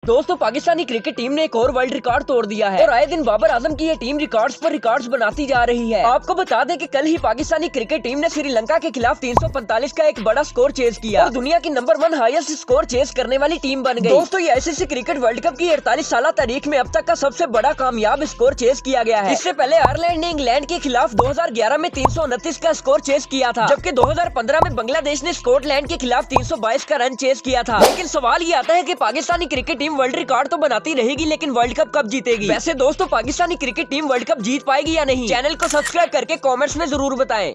दोस्तों Pakistani cricket team ने एक और वर्ल्ड रिकॉर्ड तोड़ दिया है और आए दिन बाबर आजम की ये टीम रिकॉर्ड्स पर रिकॉर्ड्स बनाती जा रही है। आपको बता दें कि कल ही पाकिस्तानी क्रिकेट टीम ने श्रीलंका के खिलाफ 345 का एक बड़ा स्कोर चेज किया और दुनिया की नंबर 1 हाईएस्ट स्कोर चेज करने वाली टीम बन गई। दोस्तों ये आईसीसी क्रिकेट वर्ल्ड कप की 48 साल तारीख में अब तक का सबसे बड़ा कामयाब स्कोर चेज किया गया है। इससे पहले आयरलैंड ने इंग्लैंड के खिलाफ 2011 में 329 का स्कोर चेज किया था, जबकि 2015 में बांग्लादेश ने स्कॉटलैंड के खिलाफ 322 का रन चेज किया था। लेकिन सवाल ये आता है कि Pakistani cricket team world record तो बनाती रहेगी, लेकिन वर्ल्ड कप कब जीतेगी? वैसे दोस्तों Pakistani cricket team world cup जीत पाएगी या नहीं? चैनल को सब्सक्राइब करके कमेंट्स में जरूर बताएं।